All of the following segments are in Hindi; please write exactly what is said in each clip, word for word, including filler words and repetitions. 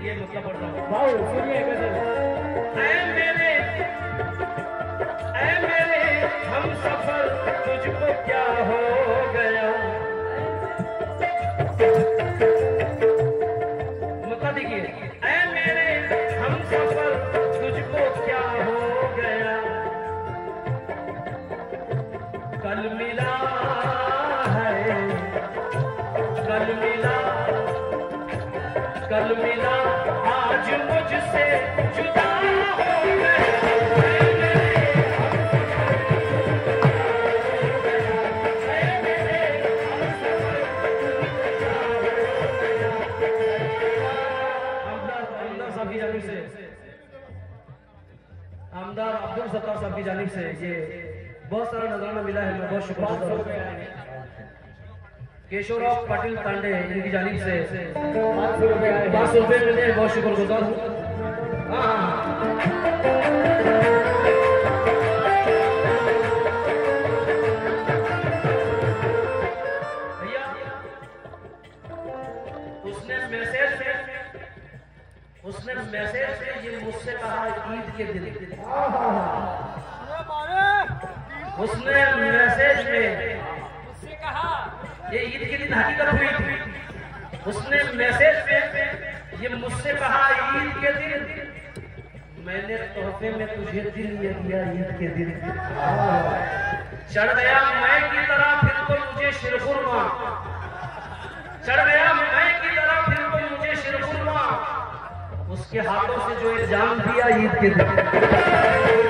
ये मतलब पढ़ रहा हूँ। वाओ सुनिए गजल। ऐ मेरे ऐ मेरे हम सफर तुझको क्या हो गया। मतलब देखिए, ऐ मेरे हम सफर तुझको क्या हो गया। कल मिला है कल मिला कल मिला आज मुझसे जुदा हो गया। आमदार अब्दुल सत्तार साहब की जानिब से ये बहुत सारा नजराना मिला है। मैं बहुत शुक्रिया। केशवराव पाटिल तांडे इनकी जानिब से पाँच सौ रुपये पाँच सौ रुपये मिले, बहुत शुक्रगुजार हूँ। भैया उसने मैसेज उसने मैसेज में ये मुझसे कहा ईद के दिन। उसने मैसेज में मुझसे कहा, ये ईद के दिन हकीकत हुई थी। उसने मैसेज में ये मुझसे कहा ईद के दिन। मैंने तोहफे में तुझे दिल ये दिया ईद के दिन। चढ़ गया मैं की तरह फिर तो मुझे शिरखुरमा। चढ़ गया मैं की तरह फिर तो मुझे शिरखुरमा। उसके हाथों से जो इल्जाम दिया ईद के दिन।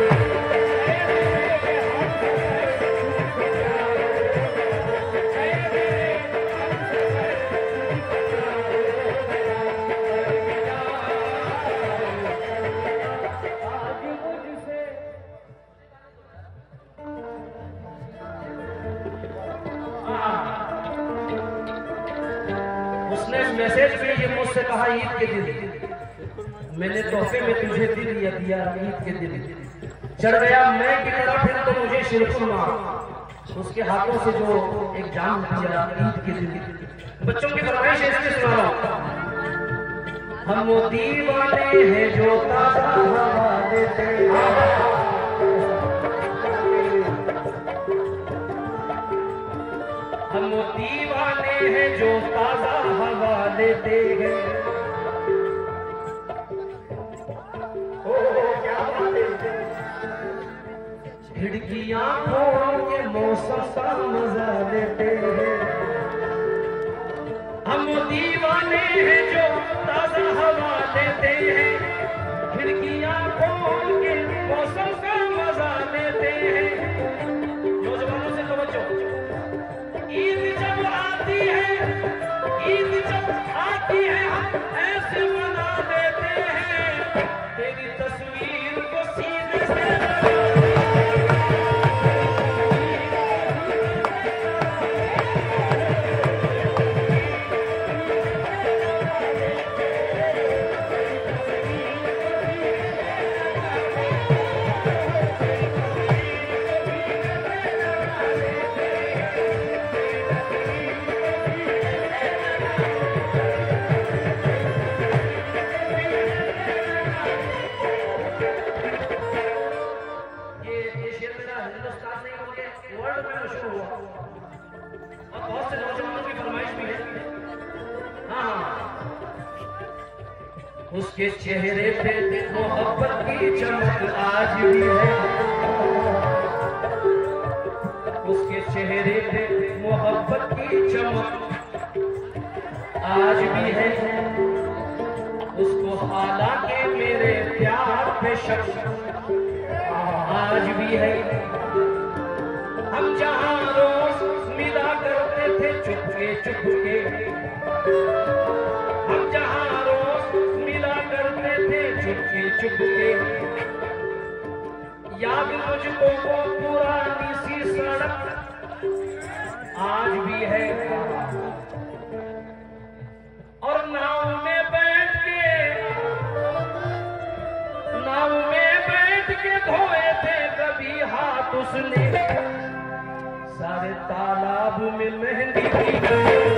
उसने मैसेज में ये मुझसे कहा ईद के दिन। मैंने तोहफे में तुझे दिल या दिया ईद के दिन। चढ़ गया मैं की तरह फिर तो मुझे शिरखुरमा। उसके हाथों से जो एक जाम दिया ईद के दिन। बच्चों की फरमाइश इसलिए सुना रहा हूं। हम वो दीवाने हैं जो ताजा हवा देते हैं। हम वो दीवाने हैं जो ताजा हवा देते हैं। खिड़कियां खोल के मौसम का मजा लेते हैं। हम दीवाने हैं जो ताजा हवा लेते हैं। खिड़कियां खोल के मौसम का मजा लेते हैं। नौजवानों से तवज्जो, ईद जब आती है ईद जब आती है हम ऐसे मना देते हैं। तेरी तस्वीर को सीने से उसके चेहरे पे मोहब्बत की चमक आज भी है। उसके चेहरे पे मोहब्बत की चमक आज भी है। उसको हालांकि मेरे प्यार पे शक आज भी है। हम जहां रोज मिला करते थे चुपके चुपके। हम जहां चुपके चुपके याद मुझको वो पुरानी सी सड़क आज भी है। और नाव में बैठ के नाव में बैठ के धोए थे कभी हाथ उसने। सारे तालाब में मेहंदी की